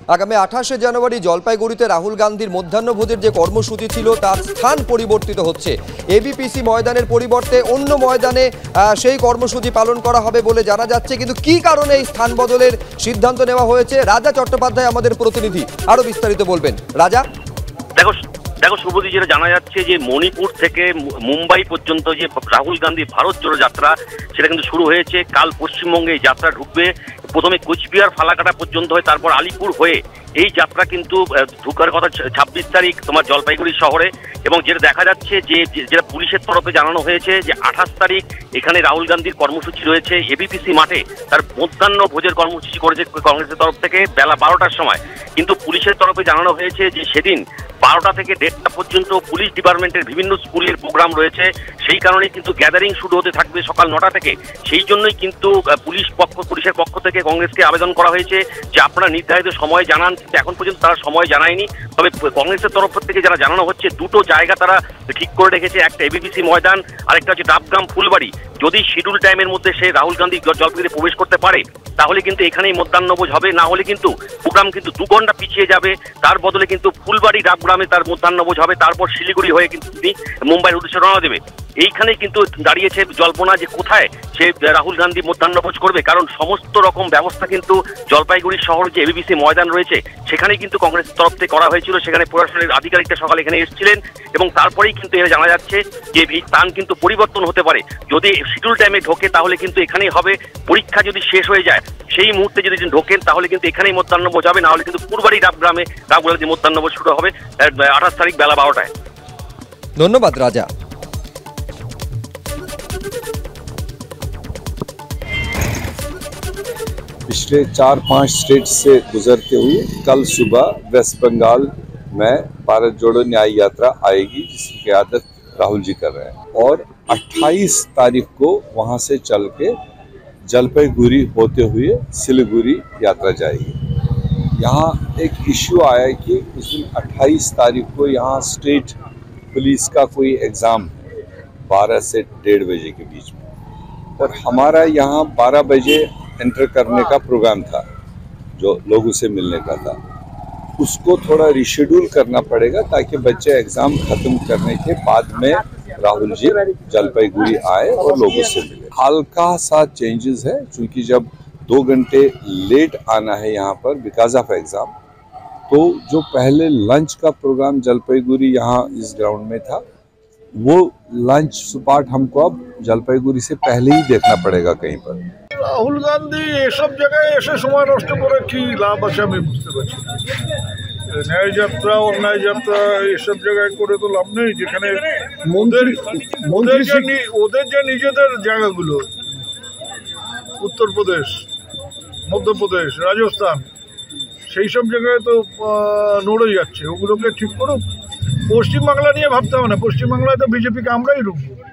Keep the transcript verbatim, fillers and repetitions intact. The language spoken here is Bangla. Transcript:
আগামী আঠাশে জানুয়ারি জলপাইগুড়িতে রাহুল গান্ধীর মধ্যাহ্নভোজের যে কর্মসূচি ছিল তার স্থান পরিবর্তিত হচ্ছে। এবিপিসি ময়দানের পরিবর্তে অন্য ময়দানে সেই কর্মসূচি পালন করা হবে বলে জানা যাচ্ছে। কিন্তু কি কারণে এই স্থান বদলের সিদ্ধান্ত নেওয়া হয়েছে, রাজা চট্টোপাধ্যায় আমাদের প্রতিনিধি আরো বিস্তারিত বলবেন। রাজা, দেখো দেখো শুভজি, যেটা জানা যাচ্ছে যে মণিপুর থেকে মুম্বাই পর্যন্ত যে রাহুল গান্ধী ভারত জোড়ো যাত্রা সেটা কিন্তু শুরু হয়েছে। কাল পশ্চিমবঙ্গে এই যাত্রা ঢুকবে। প্রথমে কোচবিহার ফালাকাটা পর্যন্ত হয়ে তারপর আলিপুর হয়ে এই যাত্রা কিন্তু ঢুকার কথা ছাব্বিশ তারিখ তোমার জলপাইগুড়ি শহরে। এবং যেটা দেখা যাচ্ছে যে যেটা পুলিশের তরফে জানানো হয়েছে যে আঠাশ তারিখ এখানে রাহুল গান্ধীর কর্মসূচি রয়েছে এবিপিসি মাঠে। তার মধ্যাহ্ন ভোজের কর্মসূচি করেছে কংগ্রেসের তরফ থেকে বেলা বারোটার সময়। কিন্তু পুলিশের তরফে জানানো হয়েছে যে সেদিন বারোটা থেকে দেড়টা পর্যন্ত পুলিশ ডিপার্টমেন্টের বিভিন্ন স্কুলের প্রোগ্রাম রয়েছে। সেই কারণে কিন্তু গ্যাদারিং শুরু হতে থাকবে সকাল নটা থেকে। সেই জন্যই কিন্তু পুলিশ পক্ষ পুলিশের পক্ষ থেকে কংগ্রেসকে আবেদন করা হয়েছে যে আপনারা নির্ধারিত সময় জানান। কিন্তু এখন পর্যন্ত তারা সময় জানায়নি। তবে কংগ্রেসের তরফ থেকে যারা জানানো হচ্ছে দুটো জায়গা তারা ঠিক করে রেখেছে, একটা এবিপিসি ময়দান, আরেকটা হচ্ছে ডাবগ্রাম ফুলবাড়ি। যদি শিডিউল টাইমের মধ্যে সে রাহুল গান্ধী জলপাইগুড়িতে প্রবেশ করতে পারে তাহলে কিন্তু এখানেই মধ্যাহ্নভোজ হবে, না হলে কিন্তু প্রোগ্রাম কিন্তু দু ঘন্টা পিছিয়ে যাবে। তার বদলে কিন্তু ফুলবাড়ি ডাবগ্রামে তার মধ্যাহ্নভোজ হবে, তারপর শিলিগুড়ি হয়ে কিন্তু তিনি মুম্বাইয়ের উদ্দেশ্যে রওনা দেবে। এইখানেই কিন্তু দাঁড়িয়েছে জল্পনা যে কোথায় সে রাহুল গান্ধী মধ্যাহ্নভোজ করবে, কারণ সমস্ত রকম ব্যবস্থা কিন্তু জলপাইগুড়ি শহর যে এবিপিসি ময়দান রয়েছে সেখানেই কিন্তু কংগ্রেসের তরফ থেকে করা হয়েছিল। সেখানে প্রশাসনের আধিকারিকরা সকালে এখানে এসেছিলেন এবং তারপরেই কিন্তু এটা জানা যাচ্ছে যে এই স্থান কিন্তু পরিবর্তন হতে পারে। যদি শিডিউল টাইমে ঢোকে তাহলে কিন্তু এখানেই হবে। পরীক্ষা যদি শেষ হয়ে যায় সেই মুহূর্তে যদি ঢোকেন তাহলে কিন্তু এখানেই মধ্যাহ্নভোজ হবে, না হলে কিন্তু ফুলবাড়ি ডাবগ্রামে ডাবগ্রামে মধ্যাহ্নভোজ শুরু হবে আঠাশ তারিখ বেলা বারোটায়। ধন্যবাদ রাজা। पिछले चार पांच स्टेट से गुजरते हुए कल सुबह वेस्ट बंगाल में भारत जोड़ो न्याय यात्रा आएगी, जिसकी क़यादत राहुल जी कर रहे हैं। और अट्ठाईस तारीख को वहां से चल के जलपाईगुड़ी होते हुए सिलीगुड़ी यात्रा जाएगी। यहाँ एक इश्यू आया है कि उस दिन अट्ठाईस तारीख को यहाँ स्टेट पुलिस का कोई एग्ज़ाम है बारह से डेढ़ बजे के बीच में, और हमारा यहाँ बारह बजे एंटर करने का प्रोग्राम था जो लोगों से मिलने का था। उसको थोड़ा रिशेड्यूल करना पड़ेगा ताकि बच्चे एग्ज़ाम ख़त्म करने के बाद में राहुल जी जलपाईगुड़ी आए और लोगों से मिले। हल्का सा चेंजेस है क्योंकि जब दो घंटे लेट आना है यहाँ पर बिकॉज ऑफ एग्ज़ाम, तो जो पहले लंच का प्रोग्राम जलपाईगुड़ी यहाँ इस ग्राउंड में था वो लंच स्पॉट हमको अब जलपाईगुड़ी से पहले ही देखना पड़ेगा कहीं पर। রাহুল গান্ধী এসব জায়গায় এসে সময় নষ্ট করে কি লাভ আছে আমি বুঝতে পারছি। ন্যায় যাত্রা অন্যায় যাত্রা এসব জায়গায় করে তো লাভ নেই, যেখানে ওদের ওদের যে ওদের যে নিজেদের জায়গাগুলো উত্তরপ্রদেশ, মধ্যপ্রদেশ, রাজস্থান, সেই সব জায়গায় তো নড়ে যাচ্ছে। ওগুলোকে ঠিক করুক। পশ্চিমবাংলা নিয়ে ভাবতে হবে না, পশ্চিমবাংলায় তো বিজেপিকে আমরাই রুখবো।